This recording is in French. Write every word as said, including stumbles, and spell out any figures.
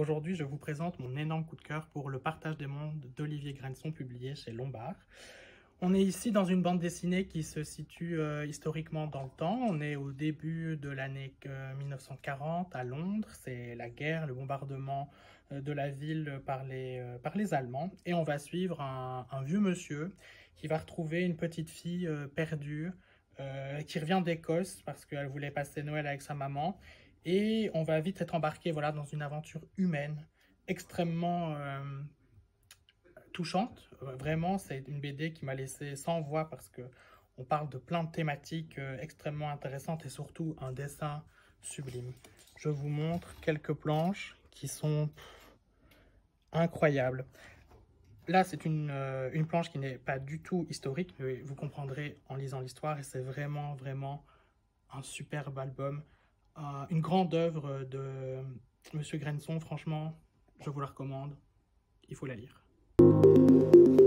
aujourd'hui je vous présente mon énorme coup de cœur pour Le Partage des mondes d'Olivier Grenson, publié chez Lombard. On est ici dans une bande dessinée qui se situe euh, historiquement dans le temps. On est au début de l'année euh, mille neuf cent quarante à Londres. C'est la guerre, le bombardement euh, de la ville par les, euh, par les Allemands. Et on va suivre un, un vieux monsieur qui va retrouver une petite fille euh, perdue euh, qui revient d'Écosse parce qu'elle voulait passer Noël avec sa maman. Et on va vite être embarqué voilà, dans une aventure humaine extrêmement euh, touchante. Vraiment, c'est une B D qui m'a laissé sans voix parce que on parle de plein de thématiques euh, extrêmement intéressantes et surtout un dessin sublime. Je vous montre quelques planches qui sont pff, incroyables. Là, c'est une, euh, une planche qui n'est pas du tout historique, mais vous comprendrez en lisant l'histoire et c'est vraiment, vraiment un superbe album. Euh, une grande œuvre de Monsieur Grenson, franchement, je vous la recommande, il faut la lire.